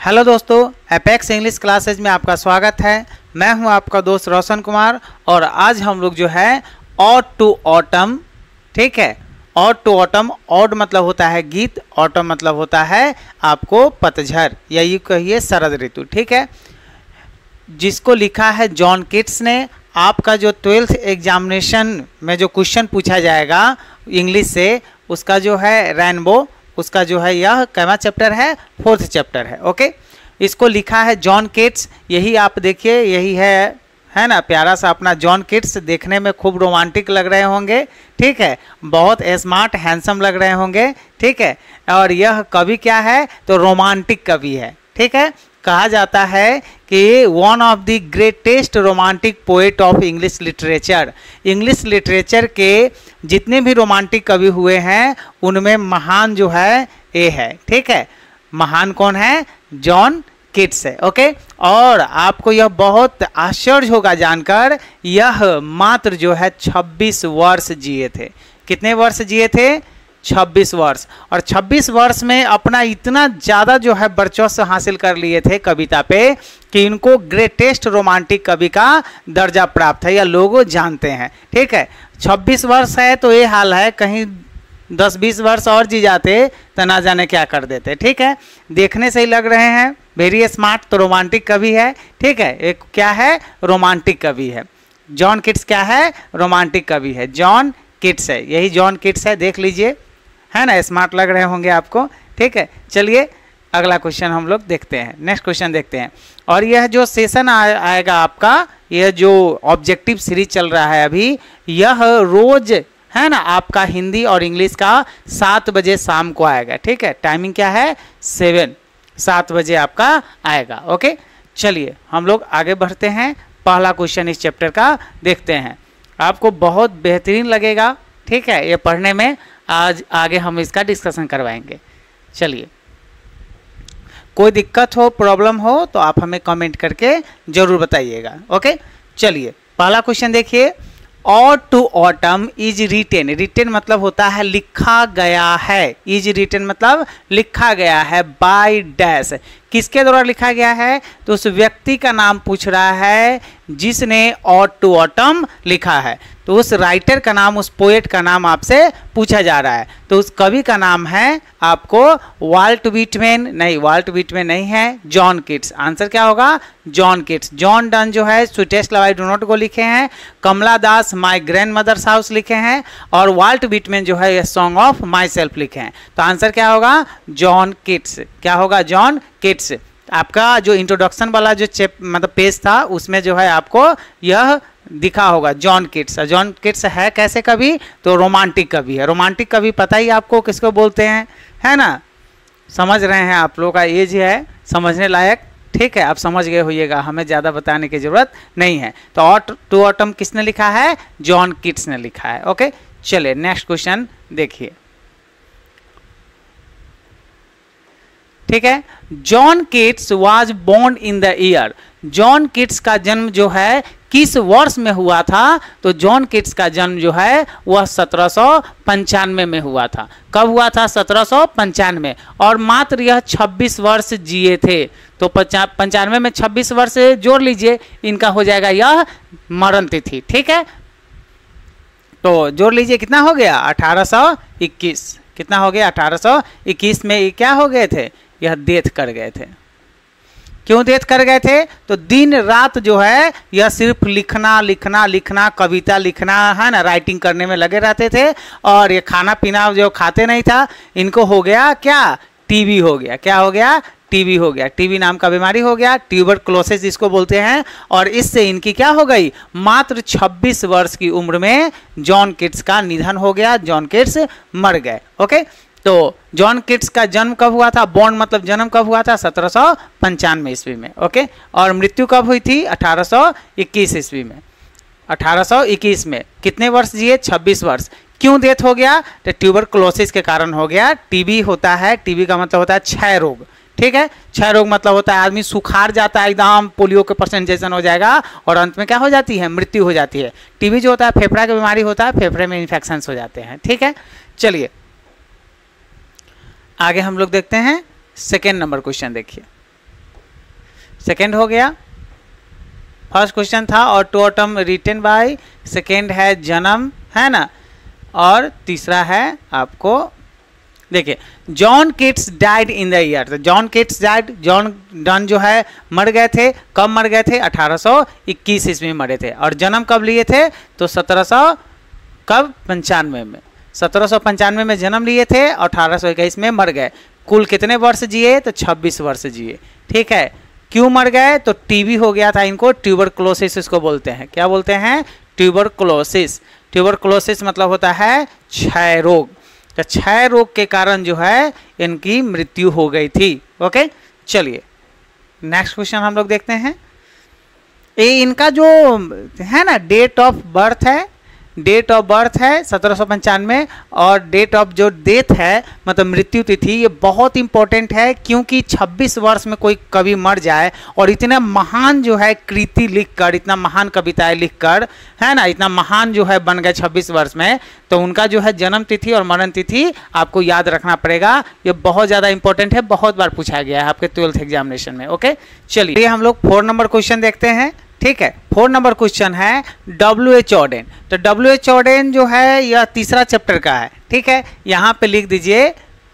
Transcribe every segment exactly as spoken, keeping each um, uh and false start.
Hello दोस्तों, apex English classes में आपका स्वागत है। मैं हूं आपका दोस्त रोशन कुमार और आज हम लोग जो है ऑड टू ऑटम, ठीक है, ऑड टू ऑटम, ऑड मतलब होता है गीत, ऑटम मतलब होता है आपको पतझड़ या यूँ कहिए शरद ऋतु, ठीक है, जिसको लिखा है जॉन किट्स ने। आपका जो ट्वेल्थ एग्जामिनेशन में जो क्वेश्चन पूछा जाएगा इंग्लिश से, उसका जो है रेनबो, उसका जो है यह कैमा चैप्टर है, फोर्थ चैप्टर है। ओके, इसको लिखा है जॉन किट्स। यही आप देखिए, यही है है ना, प्यारा सा अपना जॉन किट्स। देखने में खूब रोमांटिक लग रहे होंगे, ठीक है, बहुत स्मार्ट हैंडसम लग रहे होंगे, ठीक है। और यह कवि क्या है, तो रोमांटिक कवि है, ठीक है। कहा जाता है कि one of the greatest romantic poet of English literature. English literature के जितने भी रोमांटिक कवि हुए हैं उनमें महान जो है ये है, ठीक है। महान कौन है? जॉन किट्स है। ओके, और आपको यह बहुत आश्चर्य होगा जानकर, यह मात्र जो है छब्बीस वर्ष जिए थे। कितने वर्ष जिए थे? छब्बीस वर्ष। और छब्बीस वर्ष में अपना इतना ज़्यादा जो है वर्चस्व हासिल कर लिए थे कविता पे कि इनको ग्रेटेस्ट रोमांटिक कवि का दर्जा प्राप्त है या लोग जानते हैं, ठीक है। छब्बीस वर्ष है तो ये हाल है, कहीं दस बीस वर्ष और जी जाते तो ना जाने क्या कर देते, ठीक है। देखने से ही लग रहे हैं वेरी स्मार्ट, तो रोमांटिक कवि है, ठीक है। एक क्या है? रोमांटिक कवि है। जॉन किट्स क्या है? रोमांटिक कवि है, जॉन किट्स है, यही जॉन किट्स है, देख लीजिए, है ना, स्मार्ट लग रहे होंगे आपको, ठीक है। चलिए अगला क्वेश्चन हम लोग देखते हैं, नेक्स्ट क्वेश्चन देखते हैं। और यह जो सेशन आएगा आपका, यह जो ऑब्जेक्टिव सीरीज चल रहा है अभी, यह रोज है ना आपका हिंदी और इंग्लिश का सात बजे शाम को आएगा, ठीक है। टाइमिंग क्या है? सेवन, सात बजे आपका आएगा। ओके, चलिए हम लोग आगे बढ़ते हैं। पहला क्वेश्चन इस चैप्टर का देखते हैं, आपको बहुत बेहतरीन लगेगा, ठीक है, ये पढ़ने में। आज आगे हम इसका डिस्कशन करवाएंगे। चलिए, कोई दिक्कत हो, प्रॉब्लम हो तो आप हमें कमेंट करके जरूर बताइएगा। ओके, चलिए पहला क्वेश्चन देखिए। Ode to autumn is written. Written मतलब होता है लिखा गया है। इज रिटेन मतलब लिखा गया है बाय डैश। किसके द्वारा लिखा गया है? तो उस व्यक्ति का नाम पूछ रहा है जिसने ऑड टू ऑटम लिखा है। तो उस राइटर का नाम, उस पोएट का नाम आपसे पूछा जा रहा है। तो उस कवि का नाम है आपको वाल्ट व्हिटमैन, नहीं वाल्ट व्हिटमैन नहीं है, जॉन किट्स। आंसर क्या होगा? John Keats. जॉन डन जो है sweetest love I do not go लिखे हैं, Kamala Das my grandmother's house लिखे हैं, और वाल्ट व्हिटमैन जो है सॉन्ग ऑफ माई सेल्फ लिखे हैं। तो आंसर क्या होगा? John Keats. क्या होगा? John Keats. आपका जो इंट्रोडक्शन वाला जो चैप मतलब पेज था उसमें जो है आपको यह दिखा होगा जॉन किट्स। जॉन किट्स है कैसे कवि? तो रोमांटिक कवि है। रोमांटिक कवि पता ही आपको किसको बोलते हैं, है ना, समझ रहे हैं आप लोगों का एज है समझने लायक, ठीक है, आप समझ गए होइएगा, हमें ज़्यादा बताने की जरूरत नहीं है। तो ऑट टू ऑटम किसने लिखा है? जॉन किट्स ने लिखा है। ओके, चलिए नेक्स्ट क्वेश्चन देखिए, ठीक है। John Keats was born in the year. John Keats का जन्म जो है किस वर्ष में हुआ था? तो जॉन किट्स का जन्म जो है वह सत्रह सौ पंचानवे में हुआ था। कब हुआ था? सत्रह सौ पंचानवे। और मात्र यह छब्बीस वर्ष जिए थे। तो पंचानवे में छब्बीस वर्ष जोड़ लीजिए, इनका हो जाएगा यह मरण तिथि, ठीक है। तो जोड़ लीजिए, कितना हो गया? अठारह सौ इक्कीस। कितना हो गया? अठारह सौ इक्कीस में क्या हो गए थे? यह डेथ कर गए थे। क्यों डेथ कर गए थे? तो दिन रात जो है यह सिर्फ लिखना लिखना लिखना, कविता लिखना, है ना, राइटिंग करने में लगे रहते थे। और ये खाना पीना जो खाते नहीं था, इनको हो गया क्या? टीबी हो गया। क्या हो गया? टीबी हो गया। टीबी नाम का बीमारी हो गया, ट्यूबरकुलोसिस जिसको बोलते हैं। और इससे इनकी क्या हो गई? मात्र छब्बीस वर्ष की उम्र में जॉन किट्स का निधन हो गया, जॉन किट्स मर गए। ओके, तो जॉन किट्स का जन्म कब हुआ था? बॉर्न मतलब जन्म कब हुआ था? सत्रह सौ पंचानवे ईस्वी में। ओके, और मृत्यु कब हुई थी? अठारह सौ इक्कीस ईस्वी में। अठारह सौ इक्कीस में कितने वर्ष जिए? छब्बीस वर्ष। क्यों डेथ हो गया? तो ट्यूबरकुलोसिस के कारण हो गया। टीबी होता है, टीबी का मतलब होता है क्षय रोग, ठीक है। क्षय रोग मतलब होता है आदमी सुखार जाता है, एकदम पोलियो के परसेंट जैसन हो जाएगा और अंत में क्या हो जाती है? मृत्यु हो जाती है। टीबी जो होता है फेफड़ा की बीमारी होता है, फेफड़े में इन्फेक्शन हो जाते हैं, ठीक है। चलिए आगे हम लोग देखते हैं सेकेंड नंबर क्वेश्चन देखिए। सेकेंड हो गया, फर्स्ट क्वेश्चन था और to autumn written by, second है जन्म, है ना, और तीसरा है आपको देखिए John Keats died in the year. तो John Keats died, John Donne जो है मर गए थे, कब मर गए थे, अठारह सौ इक्कीस ईस्वी में मरे थे। और जन्म कब लिए थे, तो सत्रह सौ कब पंचानवे में, सत्रह सौ पंचानवे में जन्म लिए थे और अठारह सौ इक्कीस में मर गए। कुल कितने वर्ष जिए, तो छब्बीस वर्ष जिए। ठीक है, क्यों मर गए, तो टीबी हो गया था इनको, ट्यूबरकुलोसिस इसको बोलते हैं। क्या बोलते हैं, ट्यूबरकुलोसिस। ट्यूबरकुलोसिस मतलब होता है क्षय रोग। तो क्षय रोग के कारण जो है इनकी मृत्यु हो गई थी। ओके, चलिए नेक्स्ट क्वेश्चन हम लोग देखते हैं। ये इनका जो है ना डेट ऑफ बर्थ है, डेट ऑफ बर्थ है सत्रह सौ पंचानवे, और डेट ऑफ जो डेथ है मतलब मृत्यु तिथि, ये बहुत इंपॉर्टेंट है क्योंकि छब्बीस वर्ष में कोई कवि मर जाए और इतना महान जो है कृति लिखकर, इतना महान कविताएं लिखकर, है ना, इतना महान जो है बन गए छब्बीस वर्ष में, तो उनका जो है जन्म तिथि और मरण तिथि आपको याद रखना पड़ेगा। ये बहुत ज़्यादा इंपॉर्टेंट है, बहुत बार पूछा गया है आपके ट्वेल्थ एग्जामिनेशन में। ओके, चलिए हम लोग फोर नंबर क्वेश्चन देखते हैं। ठीक है, फोर नंबर क्वेश्चन है डब्ल्यू एच ऑर्डेन। तो डब्ल्यू एच ऑर्डेन जो है यह तीसरा चैप्टर का है। ठीक है, यहां पे लिख दीजिए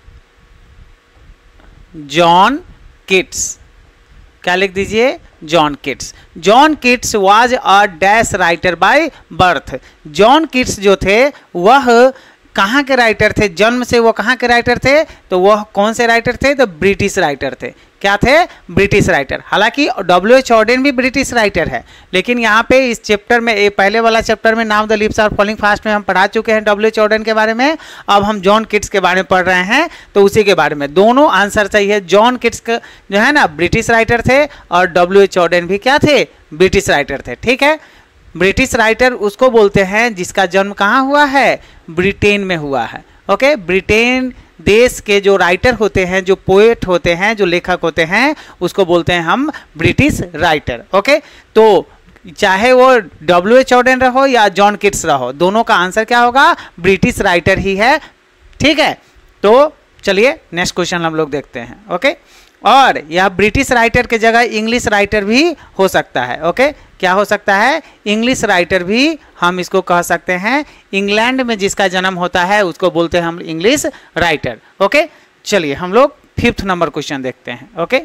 जॉन किट्स। क्या लिख दीजिए, John Keats. John Keats was a dash writer by birth. John Keats जो थे वह कहाँ के राइटर थे, जन्म से वो कहाँ के राइटर थे, तो वह कौन से राइटर थे, तो ब्रिटिश राइटर थे। क्या थे, ब्रिटिश राइटर। हालांकि डब्ल्यू एच ऑर्डेन भी ब्रिटिश राइटर है, लेकिन यहाँ पे इस चैप्टर में, ये पहले वाला चैप्टर में now the leaves are falling fast में हम पढ़ा चुके हैं डब्ल्यू एच ऑर्डेन के बारे में। अब हम जॉन किट्स के बारे में पढ़ रहे हैं, तो उसी के बारे में दोनों आंसर चाहिए। जॉन किट्स जो है ना ब्रिटिश राइटर थे और डब्ल्यू एच ऑर्डेन भी क्या थे, ब्रिटिश राइटर थे। ठीक है, ब्रिटिश राइटर उसको बोलते हैं जिसका जन्म कहाँ हुआ है, ब्रिटेन में हुआ है। ओके, ब्रिटेन देश के जो राइटर होते हैं, जो पोएट होते हैं, जो लेखक होते हैं, उसको बोलते हैं हम ब्रिटिश राइटर। ओके, तो चाहे वो डब्ल्यू एच ऑर्डेन रहो या जॉन किट्स रहो, दोनों का आंसर क्या होगा, ब्रिटिश राइटर ही है। ठीक है, तो चलिए नेक्स्ट क्वेश्चन हम लोग देखते हैं। ओके, और यह ब्रिटिश राइटर के जगह इंग्लिश राइटर भी हो सकता है। ओके, क्या हो सकता है, इंग्लिश राइटर भी हम इसको कह सकते हैं। इंग्लैंड में जिसका जन्म होता है उसको बोलते हैं हम इंग्लिश राइटर। ओके, चलिए हम लोग फिफ्थ नंबर क्वेश्चन देखते हैं। ओके,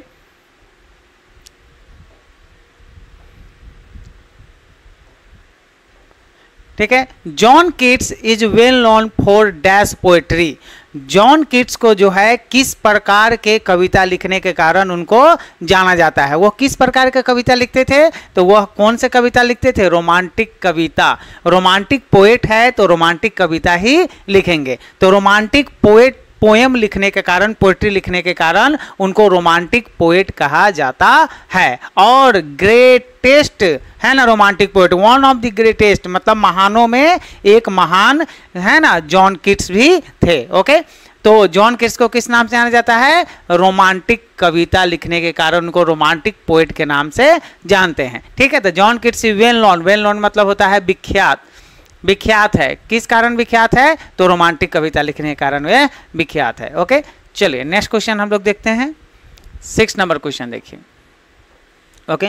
ठीक है, John Keats is well known for dash poetry. John Keats को जो है किस प्रकार के कविता लिखने के कारण उनको जाना जाता है। वो किस प्रकार के कविता लिखते थे, तो वह कौन से कविता लिखते थे, रोमांटिक कविता। रोमांटिक पोएट है तो रोमांटिक कविता ही लिखेंगे। तो रोमांटिक पोएट पोएम लिखने के कारण, पोएट्री लिखने के कारण उनको रोमांटिक पोएट कहा जाता है। और ग्रेटेस्ट है ना romantic poet, one of the greatest मतलब महानों में एक महान है ना जॉन किट्स भी थे। ओके, तो जॉन किट्स को किस नाम से जाना जाता है, रोमांटिक कविता लिखने के कारण उनको रोमांटिक पोएट के नाम से जानते हैं। ठीक है, तो John Keats well known, well known मतलब होता है विख्यात, विख्यात है। किस कारण विख्यात है, तो रोमांटिक कविता लिखने के कारण वे विख्यात है। ओके, चलिए नेक्स्ट क्वेश्चन हम लोग देखते हैं। सिक्स नंबर क्वेश्चन देखिए। Okay,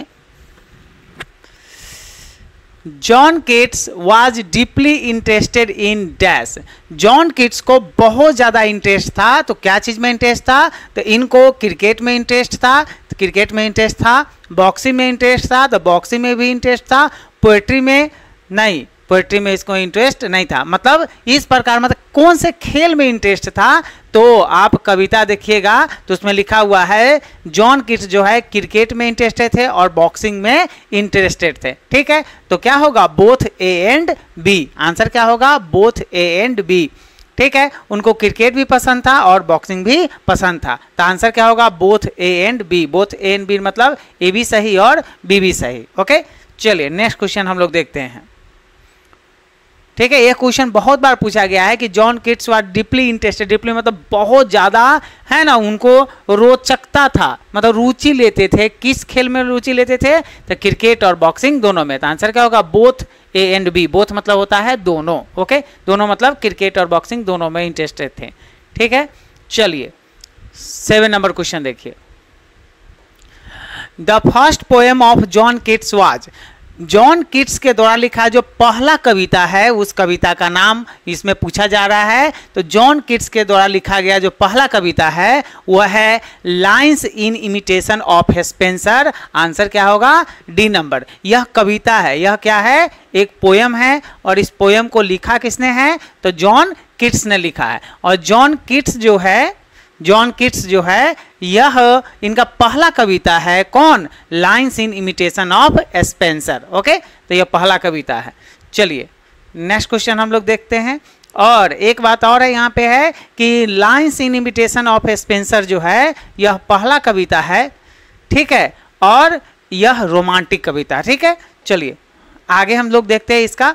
John Keats was deeply interested in dash. John Keats को बहुत ज़्यादा इंटरेस्ट था, तो क्या चीज़ में इंटरेस्ट था, तो इनको क्रिकेट में इंटरेस्ट था, तो क्रिकेट में इंटरेस्ट था, बॉक्सिंग में इंटरेस्ट था, तो बॉक्सिंग में भी इंटरेस्ट था, पोएट्री में नहीं, पोएट्री में इसको इंटरेस्ट नहीं था। मतलब इस प्रकार, मतलब कौन से खेल में इंटरेस्ट था, तो आप कविता देखिएगा तो उसमें लिखा हुआ है जॉन किट्स जो है क्रिकेट में इंटरेस्टेड थे और बॉक्सिंग में इंटरेस्टेड थे। ठीक है, तो क्या होगा, both A and B. Answer क्या होगा, बोथ ए एंड बी। ठीक है, उनको क्रिकेट भी पसंद था और बॉक्सिंग भी पसंद था, तो आंसर क्या होगा, both A and B. Both A and B मतलब ए भी सही और बी भी सही। ओके, चलिए नेक्स्ट क्वेश्चन हम लोग देखते हैं। ठीक है, ये क्वेश्चन बहुत बार पूछा गया है कि John Keats were deeply interested. Deeply मतलब बहुत ज़्यादा है ना, उनको रोचकता था, मतलब रुचि लेते थे। किस खेल में रुचि लेते थे, तो क्रिकेट और बॉक्सिंग दोनों में। तो आंसर क्या होगा, both A and B. Both मतलब होता है दोनों। ओके, दोनों मतलब क्रिकेट और बॉक्सिंग दोनों में इंटरेस्टेड थे। ठीक है, चलिए सेवन नंबर क्वेश्चन देखिए। The first poem of John Keats was, John Keats के द्वारा लिखा जो पहला कविता है उस कविता का नाम इसमें पूछा जा रहा है। तो जॉन किट्स के द्वारा लिखा गया जो पहला कविता है वह है lines in imitation of Spenser. Answer क्या होगा? D number. यह कविता है, यह क्या है? एक पोयम है और इस पोयम को लिखा किसने है? तो जॉन किट्स ने लिखा है। और जॉन किट्स जो है जॉन किट्स जो है यह इनका पहला कविता है। कौन? Lines in imitation of Spenser. Okay, तो यह पहला कविता है। चलिए नेक्स्ट क्वेश्चन हम लोग देखते हैं। और एक बात और है यहाँ पे है कि lines in imitation of Spenser जो है यह पहला कविता है, ठीक है, और यह रोमांटिक कविता, ठीक है। चलिए आगे हम लोग देखते हैं इसका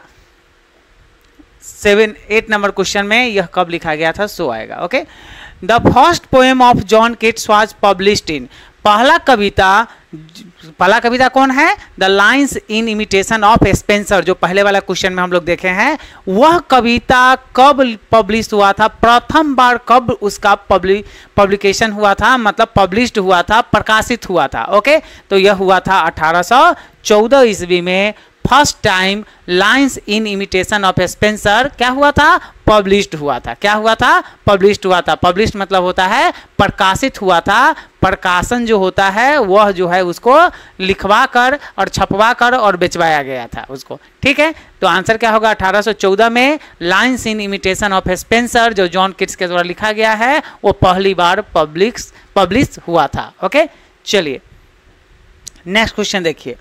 सेवन एट नंबर क्वेश्चन में यह कब लिखा गया था सो आएगा। Okay, the first poem of John Keats was published in, पहला कविता पहला कविता कौन है? The lines in imitation of Spenser, जो पहले वाला क्वेश्चन में हम लोग देखे हैं। वह कविता कब पब्लिश हुआ था? प्रथम बार कब उसका पब्लि पब्लिकेशन हुआ था, मतलब पब्लिश्ड हुआ था, प्रकाशित हुआ था। ओके, तो यह हुआ था अठारह सौ चौदह ईस्वी में। First time lines in imitation of Spenser क्या हुआ था? पब्लिश्ड हुआ था। क्या हुआ था? पब्लिश्ड हुआ था। पब्लिश्ड मतलब होता है प्रकाशित हुआ था। प्रकाशन जो होता है वह जो है उसको लिखवा कर और छपवा कर और बेचवाया गया था उसको, ठीक है। तो आंसर क्या होगा? अठारह सौ चौदह में lines in imitation of Spenser जो जॉन किट्स के द्वारा लिखा गया है वो पहली बार पब्लिश पब्लिश हुआ था। ओके, चलिए नेक्स्ट क्वेश्चन देखिए,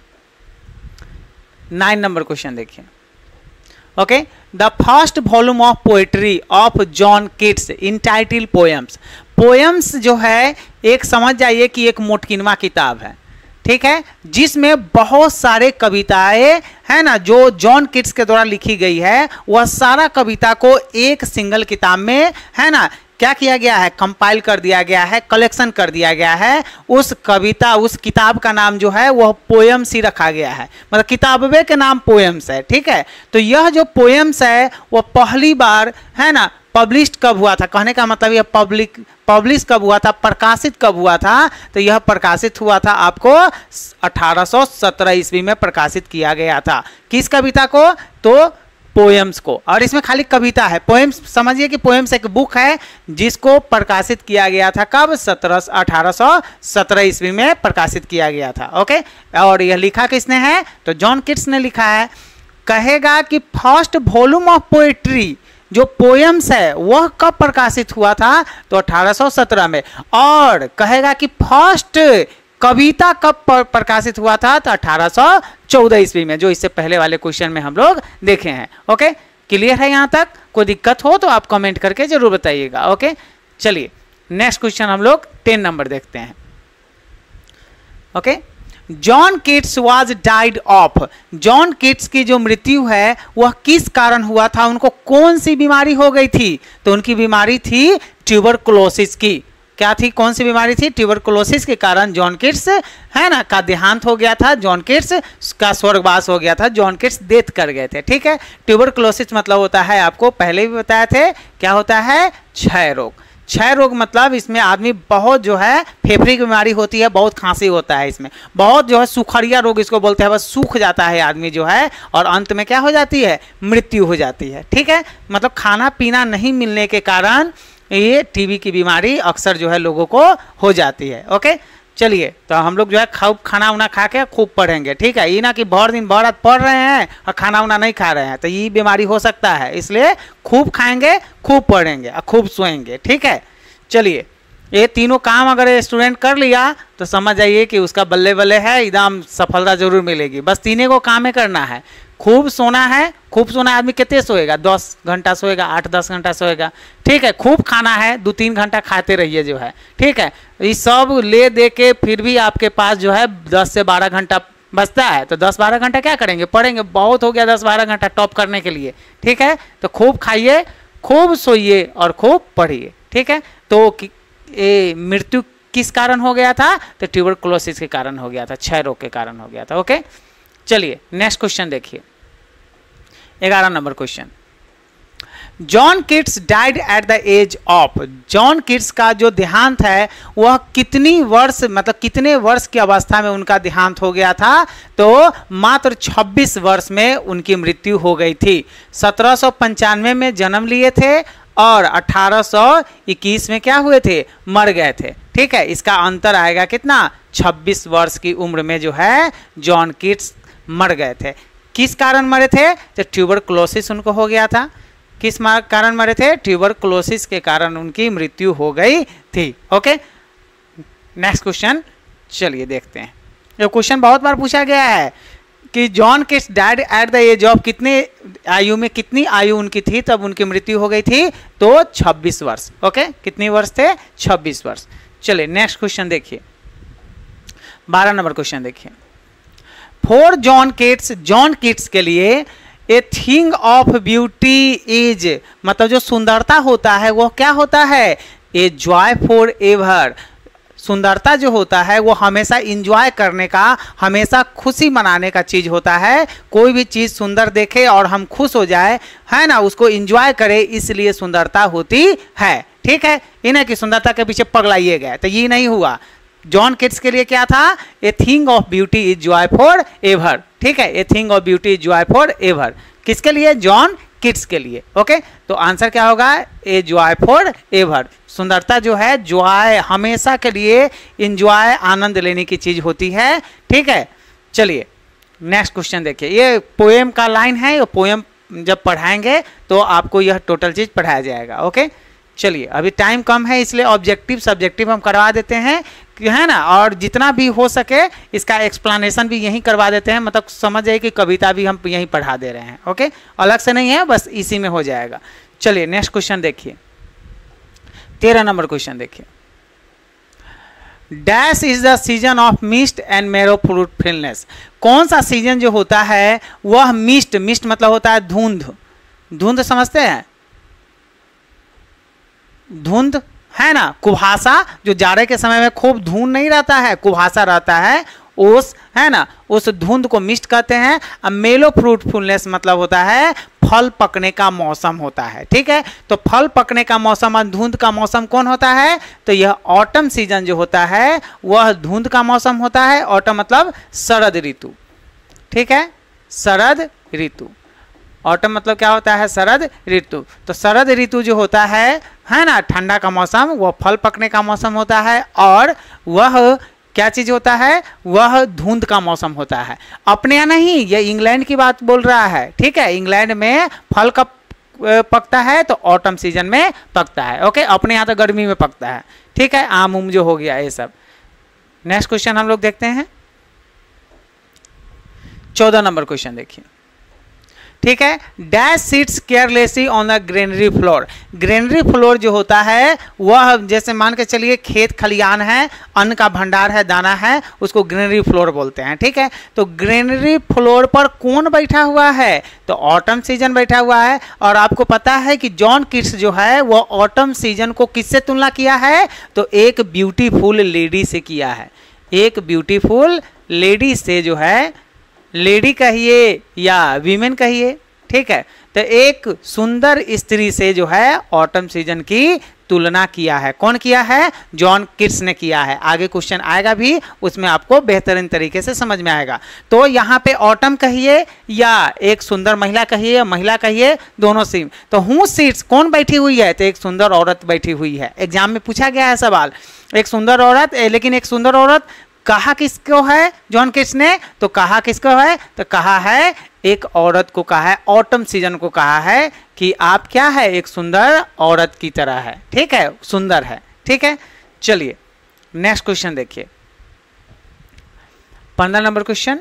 नाइन नंबर क्वेश्चन देखिए। Okay, the first volume of poetry of John Keats entitled poems, poems जो है एक समझ जाइए कि एक मोटकिनवा किताब है, ठीक है, जिसमें बहुत सारे कविताएं है ना जो जॉन किट्स के द्वारा लिखी गई है, वह सारा कविता को एक सिंगल किताब में है ना क्या किया गया है? कंपाइल कर दिया गया है, कलेक्शन कर दिया गया है। उस कविता उस किताब का नाम जो है वह पोएम्स ही रखा गया है, मतलब किताबे के नाम पोएम्स है, ठीक है। तो यह जो पोएम्स है वह पहली बार है ना पब्लिश्ड कब हुआ था? कहने का मतलब यह पब्लिक पब्लिश कब हुआ था? प्रकाशित कब हुआ था? तो यह प्रकाशित हुआ था आपको अठारह सौ सत्रह ईस्वी में प्रकाशित किया गया था। किस कविता को? तो पोएम्स को। और इसमें खाली कविता है, पोएम्स समझिए कि पोएम्स एक बुक है जिसको प्रकाशित किया गया था कब? सत्रह अठारह सौ सत्रह ईस्वी में प्रकाशित किया गया था। ओके, और यह लिखा किसने है? तो जॉन किट्स ने लिखा है। कहेगा कि फर्स्ट वॉल्यूम ऑफ पोएट्री जो पोएम्स है वह कब प्रकाशित हुआ था? तो अठारह सौ सत्रह में। और कहेगा कि फर्स्ट कविता कब प्रकाशित हुआ था? तो अठारह सौ चौदह ईस्वी में, जो इससे पहले वाले क्वेश्चन में हम लोग देखे हैं। ओके, क्लियर है यहाँ तक? कोई दिक्कत हो तो आप कमेंट करके जरूर बताइएगा। ओके, चलिए नेक्स्ट क्वेश्चन हम लोग टेन नंबर देखते हैं। Okay, John Keats was died of, John Keats की जो मृत्यु है वह किस कारण हुआ था? उनको कौन सी बीमारी हो गई थी? तो उनकी बीमारी थी ट्यूबरकुलोसिस की। क्या थी? कौन सी बीमारी थी? ट्यूबरकुलोसिस के कारण जॉन किट्स है ना का देहांत हो गया था, जॉन किट्स का स्वर्गवास हो गया था, जॉन किट्स डेथ कर गए थे, ठीक है। ट्यूबरकुलोसिस मतलब होता है, आपको पहले भी बताया थे, क्या होता है? क्षय रोग। क्षय रोग मतलब इसमें आदमी बहुत जो है फेफड़े की बीमारी होती है, बहुत खांसी होता है, इसमें बहुत जो है सुखरिया रोग इसको बोलते हैं, बस सूख जाता है आदमी जो है और अंत में क्या हो जाती है? मृत्यु हो जाती है, ठीक है। मतलब खाना पीना नहीं मिलने के कारण ये टीबी की बीमारी अक्सर जो है लोगों को हो जाती है। ओके, चलिए तो हम लोग जो है खूब खाना उना खा के खूब पढ़ेंगे, ठीक है। ये ना कि भर दिन भर रात पढ़ रहे हैं और खाना उना नहीं खा रहे हैं, तो ये बीमारी हो सकता है, इसलिए खूब खाएंगे, खूब पढ़ेंगे और खूब सोएंगे, ठीक है। चलिए ये तीनों काम अगर स्टूडेंट कर लिया तो समझ जाइए कि उसका बल्ले बल्ले है, एकदम सफलता जरूर मिलेगी। बस तीनों को काम ही करना है। खूब सोना है, खूब सोना आदमी कितने सोएगा? दस घंटा सोएगा, आठ दस घंटा सोएगा, ठीक है। खूब खाना है, दो तीन घंटा खाते रहिए जो है, ठीक है। ये सब ले दे के फिर भी आपके पास जो है दस से बारह घंटा बचता है, तो दस बारह घंटा क्या करेंगे? पढ़ेंगे। बहुत हो गया दस बारह घंटा टॉप करने के लिए, ठीक है। तो खूब खाइए, खूब सोइए और खूब पढ़िए, ठीक है। तो ये मृत्यु किस कारण हो गया था? तो ट्यूबरकुलोसिस के कारण हो गया था, क्षय रोग के कारण हो गया था। ओके, चलिए नेक्स्ट क्वेश्चन देखिए, ग्यारह number question. John Keats died at the age of, John Keats का जो देहांत है वह कितनी वर्ष मतलब कितने वर्ष की अवस्था में उनका देहांत हो गया था? तो मात्र छब्बीस वर्ष में उनकी मृत्यु हो गई थी। सत्रह सौ पंचानवे में जन्म लिए थे और अठारह सौ इक्कीस में क्या हुए थे? मर गए थे। ठीक है, इसका अंतर आएगा कितना? छब्बीस वर्ष की उम्र में जो है जॉन किट्स मर गए थे। किस कारण मरे थे? तो ट्यूबरकुलोसिस उनको हो गया था। किस कारण मरे थे? ट्यूबरकुलोसिस के कारण उनकी मृत्यु हो गई थी। ओके, नेक्स्ट क्वेश्चन चलिए देखते हैं। ये क्वेश्चन बहुत बार पूछा गया है कि John Keats died at the age of, कितने आयु में, कितनी आयु उनकी थी तब उनकी मृत्यु हो गई थी? तो छब्बीस वर्ष। ओके, कितनी वर्ष थे? छब्बीस वर्ष। चलिए नेक्स्ट क्वेश्चन देखिए, बारह नंबर क्वेश्चन देखिए। For John Keats, John Keats के लिए a thing of beauty is, मतलब जो सुंदरता होता है वो क्या होता है? ए जॉय फॉर एवर, सुंदरता जो होता है वो हमेशा इंजॉय करने का, हमेशा खुशी मनाने का चीज होता है। कोई भी चीज सुंदर देखे और हम खुश हो जाए, है ना, उसको इंजॉय करें, इसलिए सुंदरता होती है। ठीक है, इन्हें की सुंदरता के पीछे पगलाइए गए तो ये नहीं हुआ। जॉन किट्स के लिए क्या था? A thing of beauty is joy for ever. ठीक है, a thing of beauty is joy for ever, किसके लिए? जॉन किट्स के लिए। ओके, तो आंसर क्या होगा? ए जॉय फॉर एवर, सुंदरता जो है जॉय, हमेशा के लिए इंजॉय, आनंद लेने की चीज होती है। ठीक है, चलिए नेक्स्ट क्वेश्चन देखिए। ये पोएम का लाइन है, ये पोएम जब पढ़ाएंगे तो आपको यह टोटल चीज पढ़ाया जाएगा। ओके, चलिए अभी टाइम कम है इसलिए ऑब्जेक्टिव सब्जेक्टिव हम करवा देते हैं, है ना, और जितना भी हो सके इसका एक्सप्लेनेशन भी यहीं करवा देते हैं, मतलब समझ जाइए कि कविता भी हम यहीं पढ़ा दे रहे हैं। ओके, अलग से नहीं है, बस इसी में हो जाएगा। चलिए नेक्स्ट क्वेश्चन देखिए, तेरह नंबर क्वेश्चन देखिए। Dash is the season of mist and mellow fruitfulness, कौन सा सीजन जो होता है वह मिस्ट, मिस्ट मतलब होता है धुंध, धुंध समझते हैं? धुंध है ना, कुहासा, जो जाड़े के समय में खूब धुंध नहीं रहता है, कुहासा रहता है, उस है ना, उस धुंध को मिस्ट कहते हैं। अब मेलो फ्रूटफुलनेस मतलब होता है फल पकने का मौसम होता है। ठीक है, तो फल पकने का मौसम और धुंध का मौसम कौन होता है? तो यह ऑटम सीजन जो होता है वह धुंध का मौसम होता है। ऑटम मतलब शरद ऋतु। ठीक है, शरद ऋतु, ऑटम मतलब क्या होता है? शरद ऋतु। तो शरद ऋतु जो होता है है ना, ठंडा का मौसम, वह फल पकने का मौसम होता है, और वह क्या चीज होता है? वह धुंध का मौसम होता है। अपने यहाँ नहीं, ये इंग्लैंड की बात बोल रहा है। ठीक है, इंग्लैंड में फल कब पकता है? तो ऑटम सीजन में पकता है। ओके, अपने यहाँ तो गर्मी में पकता है। ठीक है, आम उम जो हो गया ये सब। नेक्स्ट क्वेश्चन हम लोग देखते हैं, चौदह नंबर क्वेश्चन देखिए। ठीक है, dash sits carelessly on the granary floor, granary floor जो होता है वह जैसे मान के चलिए खेत खलियान है, अन्न का भंडार है, दाना है, उसको ग्रेनरी फ्लोर बोलते हैं। ठीक है, तो ग्रेनरी फ्लोर पर कौन बैठा हुआ है? तो ऑटम सीजन बैठा हुआ है। और आपको पता है कि जॉन किट्स जो है वह ऑटम सीजन को किससे तुलना किया है? तो एक ब्यूटीफुल लेडी से किया है, एक ब्यूटीफुल लेडी से, जो है लेडी कहिए या वीमेन कहिए। ठीक है, तो एक सुंदर स्त्री से जो है ऑटम सीजन की तुलना किया है। कौन किया है? जॉन किट्स ने किया है। आगे क्वेश्चन आएगा भी, उसमें आपको बेहतरीन तरीके से समझ में आएगा। तो यहाँ पे ऑटम कहिए या एक सुंदर महिला कहिए या महिला कहिए, दोनों सेम। तो हूँ सीट्स, कौन बैठी हुई है? तो एक सुंदर औरत बैठी हुई है। एग्जाम में पूछा गया है सवाल, एक सुंदर औरत, लेकिन एक सुंदर औरत कहा किसको है जॉन किट्स ने? तो कहा किसको है? तो कहा है एक औरत को कहा है, ऑटम सीजन को कहा है कि आप क्या है? एक सुंदर औरत की तरह है। ठीक है, सुंदर है। ठीक है, चलिए नेक्स्ट क्वेश्चन देखिए, पंद्रह number question.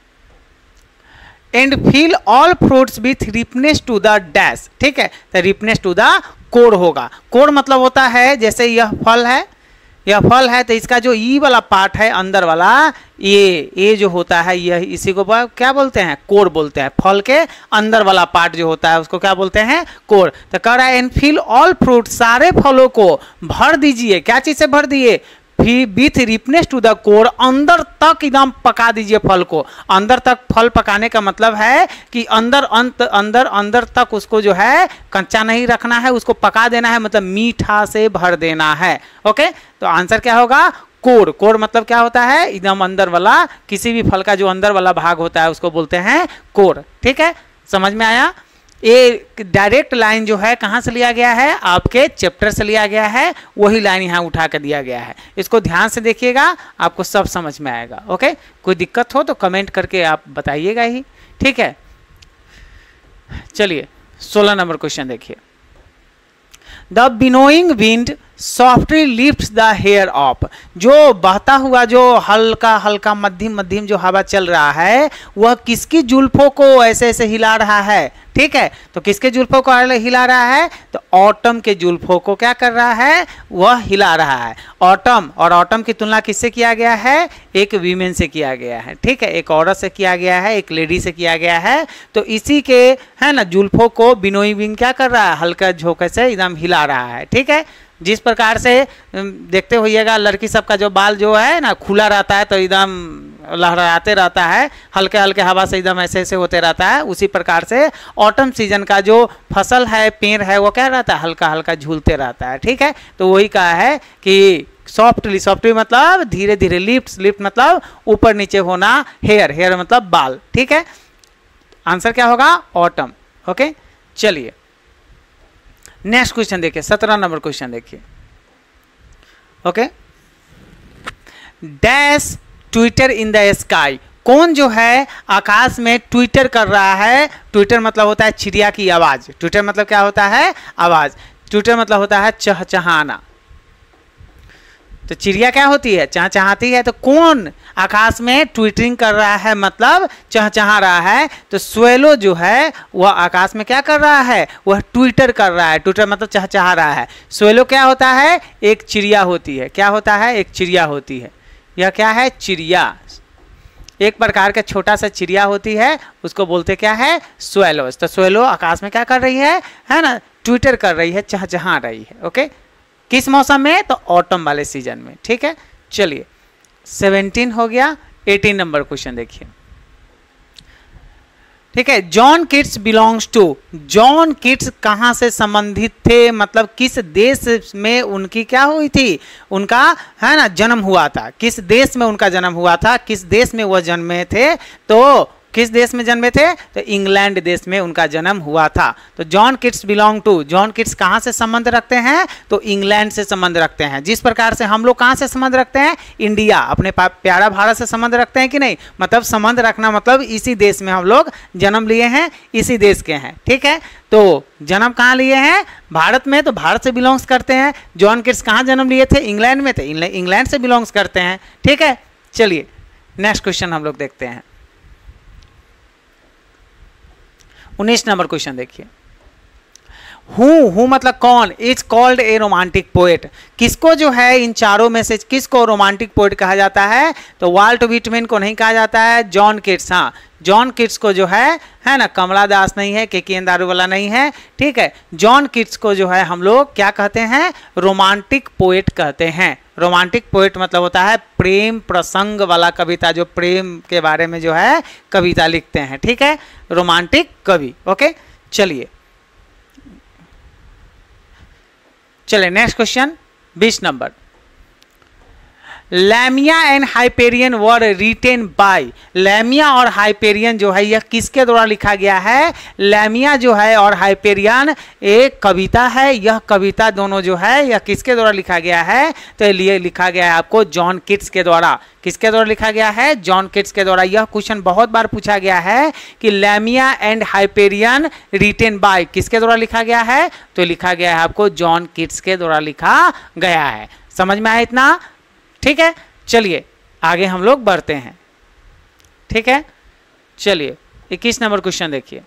And fill all fruits with ripeness to the dash. ठीक है, तो रिपनेस टू द कोर होगा। कोर मतलब होता है जैसे यह फल है, यह फल है, तो इसका जो ई वाला पार्ट है अंदर वाला, ये ये जो होता है यह, इसी को क्या बोलते हैं? कोर बोलते हैं। फल के अंदर वाला पार्ट जो होता है उसको क्या बोलते हैं? कोर। तो कह रहा है एंड फिल ऑल फ्रूट, सारे फलों को भर दीजिए। क्या चीज से भर दिए? भी with ripeness to the core, अंदर तक एकदम पका दीजिए फल को। अंदर तक फल पकाने का मतलब है कि अंदर अंत अंदर अंदर तक उसको जो है कच्चा नहीं रखना है, उसको पका देना है, मतलब मीठा से भर देना है। ओके, तो आंसर क्या होगा? कोर। कोर मतलब क्या होता है? एकदम अंदर वाला, किसी भी फल का जो अंदर वाला भाग होता है उसको बोलते हैं कोर। ठीक है, समझ में आया? ये डायरेक्ट लाइन जो है कहाँ से लिया गया है? आपके चैप्टर से लिया गया है, वही लाइन यहाँ उठा कर दिया गया है। इसको ध्यान से देखिएगा, आपको सब समझ में आएगा। ओके, कोई दिक्कत हो तो कमेंट करके आप बताइएगा ही। ठीक है, चलिए सोलह नंबर क्वेश्चन देखिए। The winnowing wind softly lifts the hair of, जो बहता हुआ जो हल्का हल्का मध्यम मध्यम जो हवा चल रहा है वह किसकी जुल्फों को ऐसे ऐसे हिला रहा है? ठीक है, तो किसके जुल्फों को हिला रहा है? तो ऑटम के जुल्फों को क्या कर रहा है? वह हिला रहा है। ऑटम, और ऑटम की तुलना किससे किया गया है? एक वीमेन से किया गया है। ठीक है, एक औरत से किया गया है, एक लेडी से किया गया है। तो इसी के है ना जुल्फों को बिनोइंग विंड क्या कर रहा है? हल्का झोंके से एकदम हिला रहा है। ठीक है, जिस प्रकार से देखते होइएगा लड़की सबका जो बाल जो है ना खुला रहता है तो एकदम लहराते रहता है, हल्के हल्के हवा से एकदम ऐसे ऐसे होते रहता है, उसी प्रकार से ऑटम सीजन का जो फसल है, पेड़ है, वो क्या रहता है? हल्का हल्का झूलते रहता है। ठीक है, तो वही कहा है कि सॉफ्टली, सॉफ्टली मतलब धीरे धीरे, लिफ्ट, लिफ्ट मतलब ऊपर नीचे होना, हेयर, हेयर मतलब बाल। ठीक है, आंसर क्या होगा? ऑटम। ओके, चलिए नेक्स्ट क्वेश्चन देखिए, सत्रह नंबर क्वेश्चन देखिए। Okay, dash twitter in the sky, कौन जो है आकाश में ट्विटर कर रहा है? ट्विटर मतलब होता है चिड़िया की आवाज। ट्विटर मतलब क्या होता है? आवाज। ट्विटर मतलब होता है चहचहाना। तो चिड़िया क्या होती है? चहचहाती है। तो कौन आकाश में ट्विटरिंग कर रहा है, मतलब चहचहा रहा है? तो स्वेलो जो है वह आकाश में क्या कर रहा है? वह ट्विटर कर रहा है। ट्विटर मतलब चहचहा रहा है। स्वेलो क्या होता है? एक चिड़िया होती है। क्या होता है? एक चिड़िया होती है। यह क्या है? चिड़िया, एक प्रकार का छोटा सा चिड़िया होती है, उसको बोलते क्या है? स्वेलोस। तो स्वेलो आकाश में क्या कर रही है? है ना, ट्विटर कर रही है, चहचहा रही है। ओके, किस मौसम में? तो ऑटम वाले सीजन में। ठीक है, चलिए सेवनटीन हो गया। एटीन नंबर क्वेश्चन देखिए। ठीक है, John Keats belongs to, John Keats कहाँ से संबंधित थे? मतलब किस देश में उनकी क्या हुई थी? उनका है ना जन्म हुआ था। किस देश में उनका जन्म हुआ था? किस देश में वह जन्मे थे? तो किस देश में जन्मे थे? तो इंग्लैंड देश में उनका जन्म हुआ था। तो John Keats belong to, John Keats कहाँ से संबंध रखते हैं? तो इंग्लैंड से संबंध रखते हैं। जिस प्रकार से हम लोग कहाँ से संबंध रखते हैं? इंडिया, अपने प्यारा भारत से संबंध रखते हैं कि नहीं? मतलब संबंध रखना मतलब इसी देश में हम लोग जन्म लिए हैं, इसी देश के हैं। ठीक है, तो जन्म कहाँ लिए हैं? भारत में, तो भारत से बिलोंग्स करते हैं। जॉन किट्स कहाँ जन्म लिए थे? इंग्लैंड में थे, इंग्लैंड से बिलोंग्स करते हैं। ठीक है, चलिए नेक्स्ट क्वेश्चन हम लोग देखते हैं। उन्नीस नंबर क्वेश्चन देखिए। हु, हु मतलब कौन? Is called a romantic poet, किसको जो है इन चारों में से किसको रोमांटिक पोएट कहा जाता है? तो वाल्ट व्हिटमैन को नहीं कहा जाता है, जॉन किट्स, हाँ जॉन किट्स को जो है है ना, कमला दास नहीं है, के के एन दारूवाला नहीं है। ठीक है, जॉन किट्स को जो है हम लोग क्या कहते हैं? रोमांटिक पोएट कहते हैं। रोमांटिक पोएट मतलब होता है प्रेम प्रसंग वाला कविता, जो प्रेम के बारे में जो है कविता लिखते हैं। ठीक है, रोमांटिक कवि। ओके, चलिए चलिए नेक्स्ट क्वेश्चन, बीस number. Lamia and Hyperion were written by, Lamia और हाइपेरियन जो है यह किसके द्वारा लिखा गया है? लैमिया जो है और हाइपेरियन एक कविता है, यह कविता दोनों जो है यह किसके द्वारा लिखा गया है? तो ये लिखा गया है आपको जॉन किट्स के द्वारा। किसके द्वारा लिखा गया है? जॉन किट्स के द्वारा। यह क्वेश्चन बहुत बार पूछा गया है कि Lamia and Hyperion written by किसके द्वारा लिखा गया है? तो लिखा गया है आपको जॉन किट्स के द्वारा लिखा गया है। समझ में आया इतना? ठीक है, चलिए आगे हम लोग बढ़ते हैं। ठीक है, चलिए इक्कीस नंबर क्वेश्चन देखिए।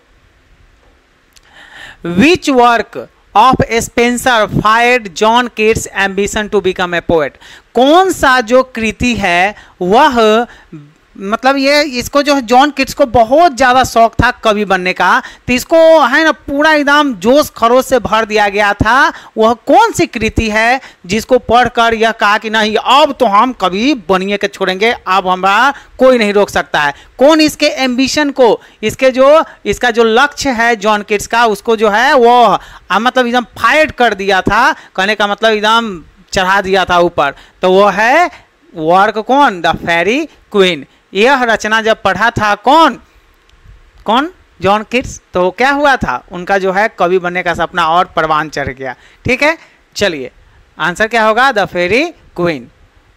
Which work of Spenser fired John Keats ambition to become a poet, कौन सा जो कृति है वह मतलब ये इसको जो है जॉन किट्स को बहुत ज़्यादा शौक था कवि बनने का, तो इसको है ना पूरा एकदम जोश खरोश से भर दिया गया था। वह कौन सी कृति है जिसको पढ़कर यह कहा कि नहीं अब तो हम कवि बनिए के छोड़ेंगे, अब हमारा कोई नहीं रोक सकता है। कौन इसके एम्बिशन को, इसके जो इसका जो लक्ष्य है जॉन किट्स का, उसको जो है वो मतलब एकदम फाइट कर दिया था, कहने का मतलब एकदम चढ़ा दिया था ऊपर। तो वो है वर्क कौन, द फेरी क्वीन। यह रचना जब पढ़ा था कौन कौन जॉन किट्स, तो क्या हुआ था, उनका जो है कवि बनने का सपना और परवान चढ़ गया। ठीक है, चलिए आंसर क्या होगा, the fairy queen.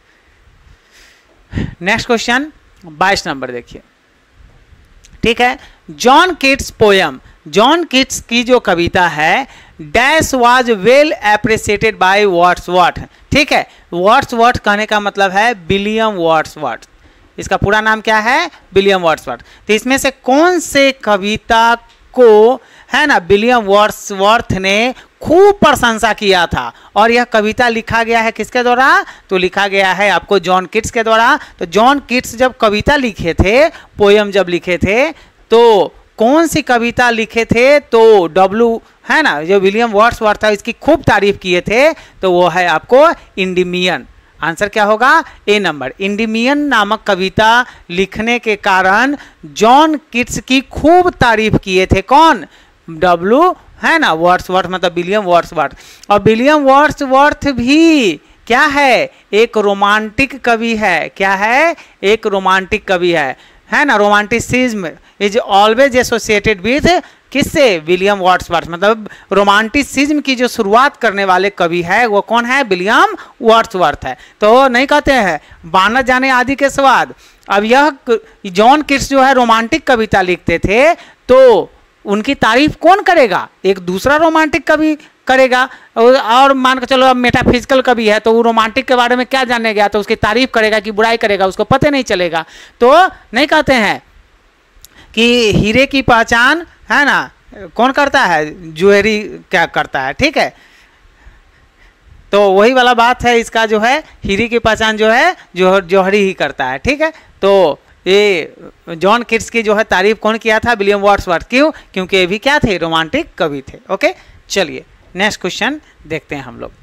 Next question बाईस नंबर देखिए। ठीक है, John Keats poem, John Keats की जो कविता है dash was well appreciated by Wordsworth. ठीक है, वर्ड्सवर्थ कहने का मतलब है विलियम वर्ड्सवर्थ। इसका पूरा नाम क्या है, विलियम वर्ड्सवर्थ। तो इसमें से कौन से कविता को है ना विलियम वर्ड्सवर्थ ने खूब प्रशंसा किया था, और यह कविता लिखा गया है किसके द्वारा, तो लिखा गया है आपको जॉन किट्स के द्वारा। तो जॉन किट्स जब कविता लिखे थे, पोयम जब लिखे थे, तो कौन सी कविता लिखे थे, तो डब्ल्यू है ना जो विलियम वर्ड्सवर्थ था इसकी खूब तारीफ किए थे, तो वो है आपको इंडिमियन। आंसर क्या होगा, ए नंबर। इंडिमियन नामक कविता लिखने के कारण जॉन किट्स की खूब तारीफ किए थे कौन, डब्ल्यू है ना वर्ड्सवर्थ, मतलब विलियम वर्ड्सवर्थ। और विलियम वर्ड्सवर्थ भी क्या है, एक रोमांटिक कवि है। क्या है, एक रोमांटिक कवि है, है ना। Romanticism is always associated with किससे, विलियम वर्ड्सवर्थ। मतलब रोमांटिसिज्म की जो शुरुआत करने वाले कवि है वो कौन है, विलियम वर्ड्सवर्थ है। तो नहीं कहते हैं बानर जाने आदि के स्वाद। अब यह जॉन किट्स जो है रोमांटिक कविता लिखते थे, तो उनकी तारीफ कौन करेगा, एक दूसरा रोमांटिक कवि करेगा। और मान के चलो अब मेटाफिजिकल कवि है, तो वो रोमांटिक के बारे में क्या जानने गया, तो उसकी तारीफ करेगा कि बुराई करेगा, उसको पता नहीं चलेगा। तो नहीं कहते हैं कि हीरे की पहचान है ना कौन करता है, ज्वेलरी क्या करता है। ठीक है, तो वही वाला बात है, इसका जो है हीरे की पहचान जो है जो जौहरी ही करता है। ठीक है, तो ये जॉन किट्स की जो है तारीफ कौन किया था, विलियम वर्ड्सवर्थ। क्यों, क्योंकि ये भी क्या थे, रोमांटिक कवि थे। ओके, चलिए नेक्स्ट क्वेश्चन देखते हैं हम लोग।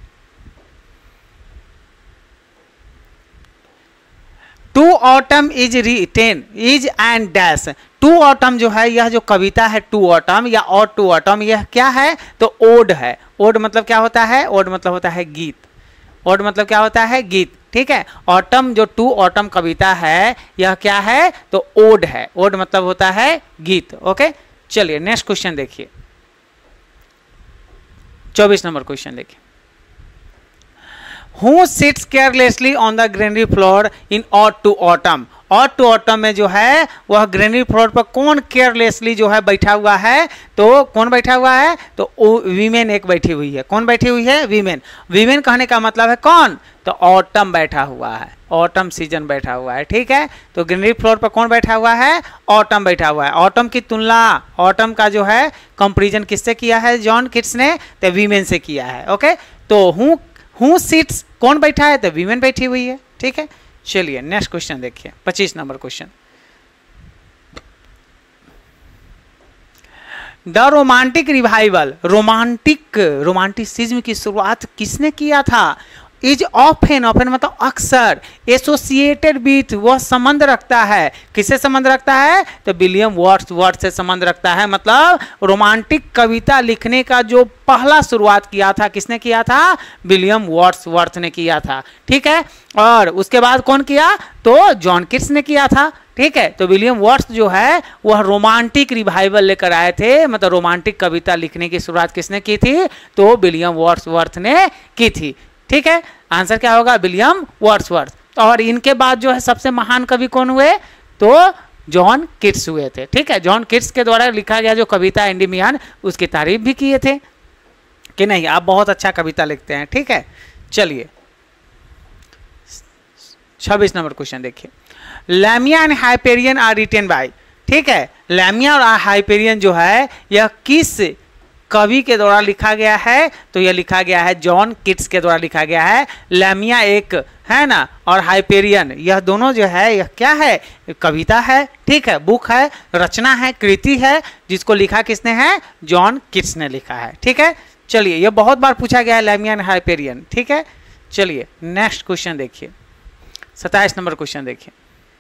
To autumn is written is and dash. To autumn जो है, यह जो कविता है टू ऑटम या और टू ऑटम, यह क्या है, तो ओड है। ओड मतलब क्या होता है, ओड मतलब होता है गीत। ओड मतलब क्या होता है, गीत। ठीक है, ऑटम जो टू ऑटम कविता है यह क्या है, तो ओड है। ओड मतलब होता है गीत। ओके, चलिए नेक्स्ट क्वेश्चन देखिए, चौबीस नंबर क्वेश्चन देखिए। Who sits carelessly on the granary floor in Ode to Autumn? Ode to Autumn में जो है वह ग्रेनरी फ्लोर पर कौन केयरलेसली जो है बैठा हुआ है, तो कौन बैठा हुआ है, तो वीमेन एक बैठी हुई है। कौन बैठी हुई है, वीमेन। वीमेन कहने का मतलब है कौन, तो ऑटम बैठा हुआ है, ऑटम सीजन बैठा हुआ है। ठीक है, तो ग्रेनरी फ्लोर पर कौन बैठा हुआ है, ऑटम बैठा हुआ है। ऑटम की तुलना, ऑटम का जो है कंपेरिजन किससे किया है जॉन किट्स ने, तो वीमेन से किया है। ओके, तो हूँ हूँ सीट्स कौन बैठा है, तो वीमेन बैठी हुई है। ठीक है, चलिए नेक्स्ट क्वेश्चन देखिए, पच्चीस number question. The romantic revival, romantic romanticism की शुरुआत किसने किया था, इज ऑफन, ऑफन मतलब अक्सर, एसोसिएटेड विथ वह संबंध रखता है, किससे संबंध रखता है, तो विलियम वर्ड्सवर्थ से संबंध रखता है। मतलब रोमांटिक कविता लिखने का जो पहला शुरुआत किया था किसने किया था, विलियम वर्ड्सवर्थ ने किया था। ठीक है, और उसके बाद कौन किया, तो जॉन किट्स ने किया था। ठीक है, तो विलियम वर्ड्स जो है वह रोमांटिक रिवाइवल लेकर आए थे, मतलब रोमांटिक कविता लिखने की शुरुआत किसने की थी, तो विलियम वर्ड्सवर्थ ने की थी। ठीक है, आंसर क्या होगा, विलियम वर्ड्सवर्थ। और इनके बाद जो है सबसे महान कवि कौन हुए, तो जॉन किट्स हुए थे। ठीक है, जॉन किट्स के द्वारा लिखा गया जो कविता एंडीमियन, उसकी तारीफ भी किए थे कि नहीं आप बहुत अच्छा कविता लिखते हैं। ठीक है, चलिए छब्बीस नंबर क्वेश्चन देखिए। Lamia and Hyperion are written by. ठीक है, लैमिया और हाइपेरियन जो है यह किस कवि के द्वारा लिखा गया है, तो यह लिखा गया है जॉन कीट्स के द्वारा लिखा गया है। लैमिया एक है ना, और हाइपेरियन, यह दोनों जो है यह क्या है, कविता है, ठीक है, बुक है, रचना है, कृति है, जिसको लिखा किसने है, जॉन कीट्स ने लिखा है। ठीक है, चलिए, यह बहुत बार पूछा गया है लैमिया एंड हाइपेरियन। ठीक है, चलिए नेक्स्ट क्वेश्चन देखिए, सत्ताईस नंबर क्वेश्चन देखिए।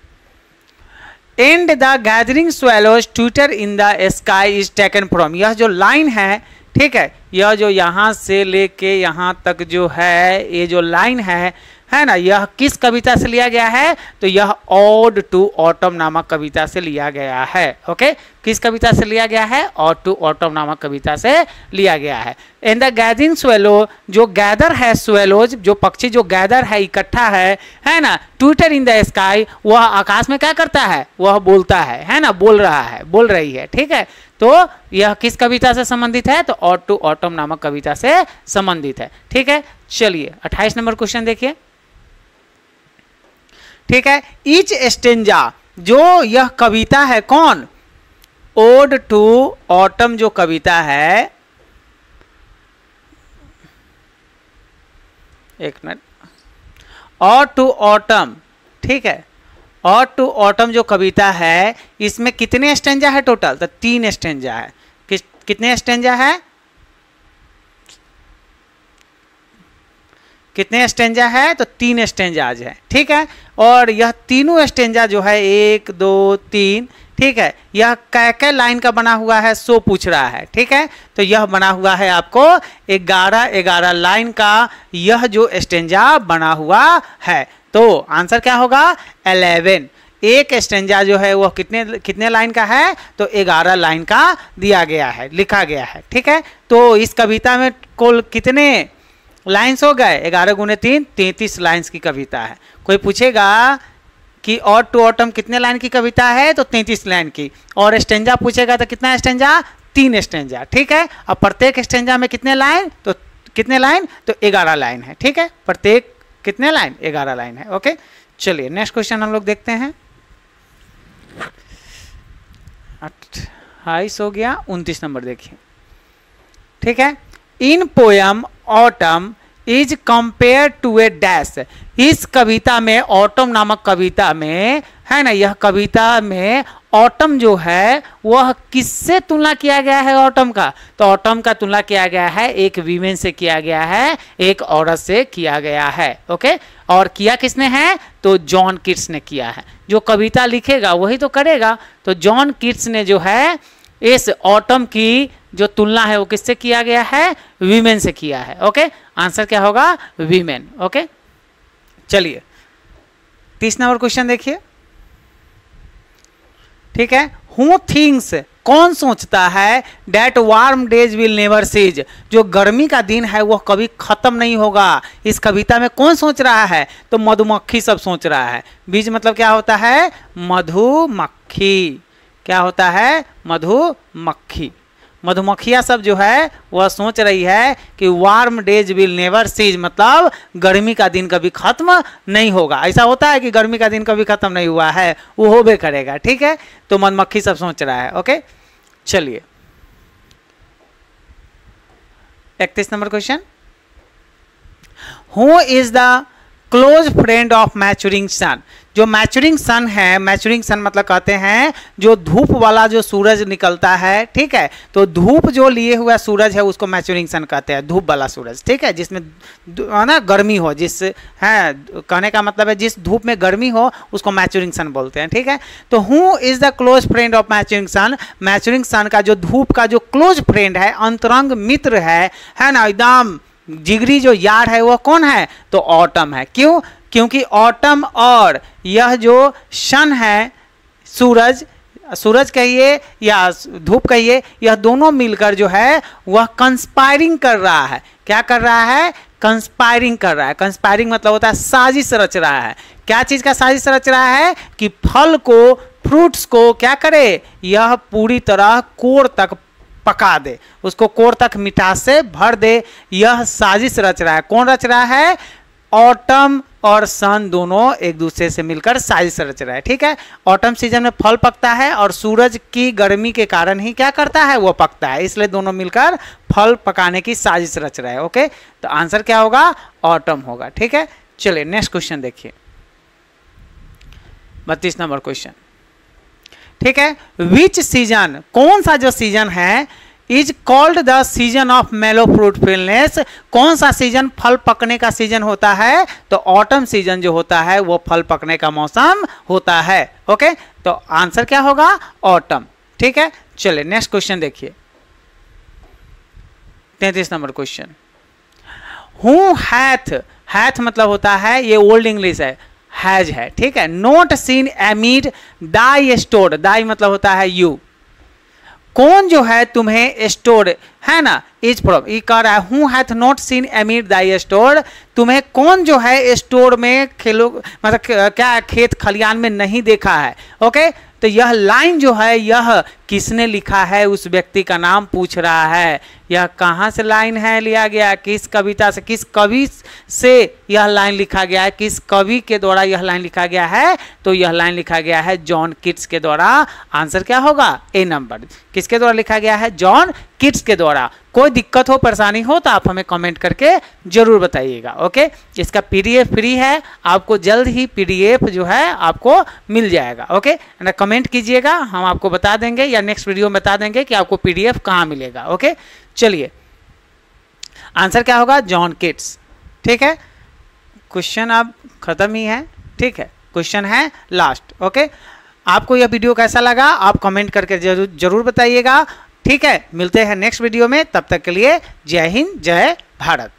And the gathering swallows twitter in the sky is taken from, यह जो लाइन है, ठीक है, यह जो यहाँ से लेके यहाँ तक जो है, ये जो लाइन है है ना, यह किस कविता से लिया गया है, तो यह ऑड टू ऑटम नामक कविता से लिया गया है। ओके, किस कविता से लिया गया है, ऑड टू ऑटम नामक कविता से लिया गया है। इन द गैदरिंग स्वेलो, जो गैदर है स्वेलोज, जो पक्षी जो गैदर है, इकट्ठा है है ना, ट्विटर इन द स्काई, वह आकाश में क्या करता है, वह बोलता है है ना, बोल रहा है, बोल रही है। ठीक है, तो यह किस कविता से संबंधित है, तो ऑड टू ऑटम नामक कविता से संबंधित है। ठीक है, चलिए अट्ठाईस नंबर क्वेश्चन देखिए। ठीक है, ईच स्टेंजा, जो यह कविता है, कौन, ओड टू ऑटम जो कविता है, एक मिनट, ऑड टू ऑटम, ठीक है, ऑड टू ऑटम जो कविता है, इसमें कितने स्टेंजा है टोटल, तो तीन स्टेंजा है। किस कितने स्टेंजा है, कितने स्टेंजा है, तो तीन स्टेंजाज है। ठीक है, और यह तीनों स्टेंजा जो है, एक दो तीन, ठीक है, यह कै कै लाइन का बना हुआ है, सो पूछ रहा है। ठीक है, तो यह बना हुआ है आपको ग्यारह ग्यारह लाइन का, यह जो स्टेंजा बना हुआ है, तो आंसर क्या होगा, इलेवन। एक स्टेंजा जो है वह कितने कितने लाइन का है, तो ग्यारह लाइन का दिया गया है, लिखा गया है। ठीक है, तो इस कविता में कुल कितने लाइन्स हो गए, ग्यारह गुने तीन, तैंतीस लाइन्स की कविता है। कोई पूछेगा कि ऑड टू ऑटम कितने लाइन की कविता है, तो तैंतीस लाइन की, और स्टेंजा पूछेगा तो कितना स्टेंजा, तीन स्टेंजा। ठीक है, अब प्रत्येक स्टेंजा में कितने लाइन, तो कितने लाइन, तो ग्यारह लाइन है। ठीक है, प्रत्येक कितने लाइन, ग्यारह लाइन है। ओके, चलिए नेक्स्ट क्वेश्चन हम लोग देखते हैं। अट्ठाईस हो गया, उनतीस नंबर देखिए। ठीक है, in poem autumn is compare to a dash, इस कविता में, ऑटम नामक कविता में है ना, यह कविता में ऑटम जो है वह किससे तुलना किया गया है, ऑटम का, तो ऑटम का तुलना किया गया है एक वीमेन से किया गया है, एक औरत से किया गया है। ओके, और किया किसने है, तो जॉन कीट्स ने किया है। जो कविता लिखेगा वही तो करेगा, तो जॉन कीट्स ने जो है इस ऑटम की जो तुलना है वो किससे किया गया है, वीमेन से किया है। ओके, आंसर क्या होगा, वीमेन। ओके, चलिए तीस नंबर क्वेश्चन देखिए। ठीक है, हु थिंक्स, कौन सोचता है, that warm days will never cease, जो गर्मी का दिन है वह कभी खत्म नहीं होगा। इस कविता में कौन सोच रहा है, तो मधुमक्खी सब सोच रहा है। बीज मतलब क्या होता है, मधुमक्खी, क्या होता है, मधुमक्खी। मधुमक्खियाँ सब जो है वह सोच रही है कि warm days will never cease, मतलब गर्मी का दिन कभी खत्म नहीं होगा। ऐसा होता है कि गर्मी का दिन कभी खत्म नहीं हुआ है, वो होबे करेगा। ठीक है, तो मधुमक्खी सब सोच रहा है। ओके, चलिए इकतीस number question. Who is the close friend of maturing sun, जो मैच्योरिंग सन है, मैच्योरिंग सन मतलब कहते हैं जो धूप वाला जो सूरज निकलता है। ठीक है, तो धूप जो लिए हुआ सूरज है उसको मैच्योरिंग सन कहते हैं, धूप वाला सूरज। ठीक है, जिसमें ना गर्मी हो, जिस है कहने का मतलब है जिस धूप में गर्मी हो उसको मैच्योरिंग सन बोलते हैं। ठीक है, तो who is the close friend of maturing sun, maturing sun का जो धूप का जो क्लोज फ्रेंड है, अंतरंग मित्र है है ना, एकदम जिगरी जो यार है, वो कौन है, तो ऑटम है। क्यों, क्योंकि ऑटम और यह जो सन है, सूरज, सूरज कहिए या धूप कहिए, यह दोनों मिलकर जो है वह कंस्पायरिंग कर रहा है। क्या कर रहा है, कंस्पायरिंग कर रहा है। कंस्पायरिंग मतलब होता है साजिश रच रहा है। क्या चीज का साजिश रच रहा है, कि फल को, फ्रूट्स को क्या करे, यह पूरी तरह कोर तक पका दे, उसको कोर तक मिठास से भर दे, यह साजिश रच रहा है। कौन रच रहा है, ऑटम और सन दोनों एक दूसरे से मिलकर साजिश रच रहा है। ठीक है, ऑटम सीजन में फल पकता है और सूरज की गर्मी के कारण ही क्या करता है, वो पकता है, इसलिए दोनों मिलकर फल पकाने की साजिश रच रहा है। ओके, तो आंसर क्या होगा, ऑटम होगा। ठीक है, चलिए नेक्स्ट क्वेश्चन देखिए, बत्तीस नंबर क्वेश्चन। ठीक है, विच सीजन, कौन सा जो सीजन है, is called the season of mellow fruitfulness, कौन सा सीजन फल पकने का सीजन होता है, तो ऑटम सीजन जो होता है वो फल पकने का मौसम होता है। ओके, तो आंसर क्या होगा, ऑटम। ठीक है, चलिए नेक्स्ट क्वेश्चन देखिए, तैंतीस number question. Who hath, hath मतलब होता है, ये ओल्ड इंग्लिश है, हैज है। ठीक है, not seen amid thy stored, thy मतलब होता है यू, कौन जो है तुम्हें स्टोर है ना, इज फ्रॉम, ये कह रहा है who hath not seen amid thy store, तुम्हें कौन जो है स्टोर में खेलो मतलब क्या खेत खलियान में नहीं देखा है। ओके, तो यह लाइन जो है यह किसने लिखा है, उस व्यक्ति का नाम पूछ रहा है। यह कहाँ से लाइन है लिया गया, किस कविता से, किस कवि से यह लाइन लिखा गया है, किस कवि के द्वारा यह लाइन लिखा गया है, तो यह लाइन लिखा गया है जॉन कीट्स के द्वारा। आंसर क्या होगा, ए नंबर। किसके द्वारा लिखा गया है, जॉन कीट्स के द्वारा। कोई दिक्कत हो, परेशानी हो तो आप हमें कमेंट करके जरूर बताइएगा। ओके, इसका पीडीएफ फ्री है, आपको जल्द ही पीडीएफ जो है आपको मिल जाएगा। ओके, ना कमेंट कीजिएगा, हम आपको बता देंगे या नेक्स्ट वीडियो में बता देंगे कि आपको पीडीएफ कहाँ मिलेगा। ओके, चलिए आंसर क्या होगा, जॉन कीट्स। ठीक है, क्वेश्चन अब खत्म ही है। ठीक है, क्वेश्चन है लास्ट। ओके, आपको यह वीडियो कैसा लगा आप कमेंट करके जरूर जरूर बताइएगा। ठीक है, मिलते हैं नेक्स्ट वीडियो में, तब तक के लिए जय हिंद, जय भारत।